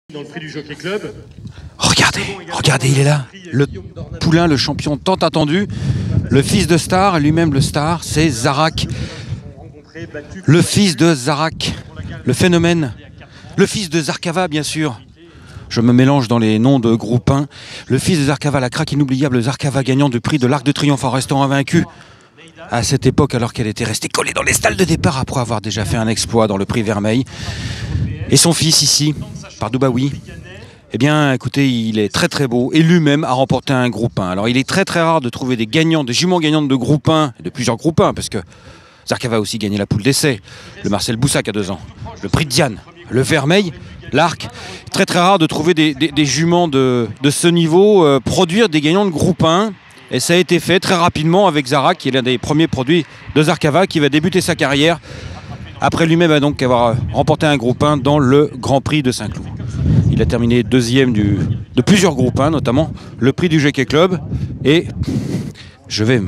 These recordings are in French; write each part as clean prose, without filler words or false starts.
Dans le prix du Jockey Club. Regardez, il est là. Le poulain, le champion tant attendu. Le fils de Star, lui-même le Star, c'est Zarak. Le fils de Zarak, le phénomène. Le fils de Zarkava, bien sûr. Je me mélange dans les noms de groupe 1. Le fils de Zarkava, la craque inoubliable Zarkava, gagnant du prix de l'Arc de Triomphe en restant invaincu. À cette époque, alors qu'elle était restée collée dans les stalles de départ après avoir déjà fait un exploit dans le prix Vermeil. Et son fils ici, Pardoubaoui, eh bien, écoutez, il est très très beau et lui-même a remporté un groupe 1. Alors, il est très très rare de trouver des gagnants, des juments gagnantes de groupe 1, de plusieurs groupes 1, parce que Zarkava a aussi gagné la poule d'essai, le Marcel Boussac à 2 ans, le prix de Diane, le Vermeil, l'Arc. Très très rare de trouver des juments de ce niveau produire des gagnants de groupe 1. Et ça a été fait très rapidement avec Zarak, qui est l'un des premiers produits de Zarkava, qui va débuter sa carrière après lui-même donc avoir remporté un groupe 1 dans le Grand Prix de Saint-Cloud. Il a terminé deuxième de plusieurs groupes 1, notamment le prix du Jockey Club. Et je vais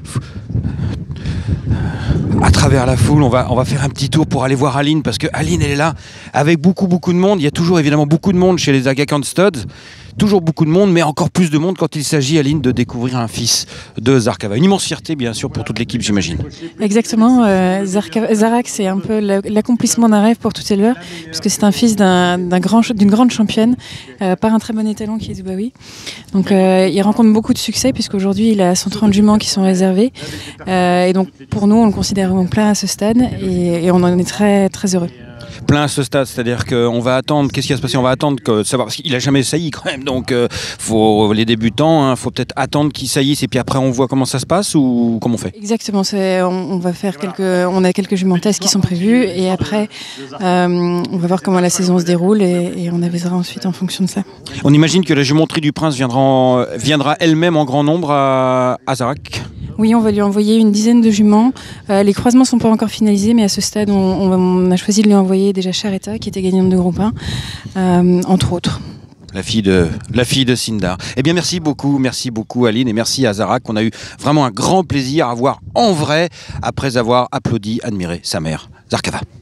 à travers la foule, on va faire un petit tour pour aller voir Aline, parce que Aline, elle est là avec beaucoup de monde. Il y a toujours évidemment beaucoup de monde chez les Aga Khan Studs. Toujours beaucoup de monde, mais encore plus de monde quand il s'agit, Aline, de découvrir un fils de Zarkava. Une immense fierté, bien sûr, pour toute l'équipe, j'imagine. Exactement. Zarak, c'est un peu l'accomplissement d'un rêve pour tout éleveur, puisque c'est un fils d'une grande championne, par un très bon étalon qui est Dubaoui. Donc, il rencontre beaucoup de succès, puisqu'aujourd'hui, il a 130 juments qui sont réservés. Et donc, pour nous, on le considère vraiment plein à ce stade, et on en est très, très heureux. Plein à ce stade, c'est-à-dire qu'on va attendre, qu'est-ce qui va se passer? On va attendre de savoir, parce qu'il n'a jamais sailli quand même, donc faut les débutants, faut peut-être attendre qu'ils saillissent et puis après on voit comment ça se passe, ou comment on fait? Exactement, on va faire on a quelques juments tests qui sont prévus, et après on va voir comment la saison se déroule, et on avisera ensuite en fonction de ça. On imagine que la jumenterie du Prince viendra elle-même en grand nombre à Zarak. Oui, on va lui envoyer une dizaine de juments. Les croisements ne sont pas encore finalisés, mais à ce stade, on a choisi de lui envoyer déjà Charetta, qui était gagnante de groupe 1, entre autres. La fille de Sindar. Eh bien, merci beaucoup Aline, et merci à Zarak. On a eu vraiment un grand plaisir à voir en vrai, après avoir applaudi, admiré sa mère, Zarkava.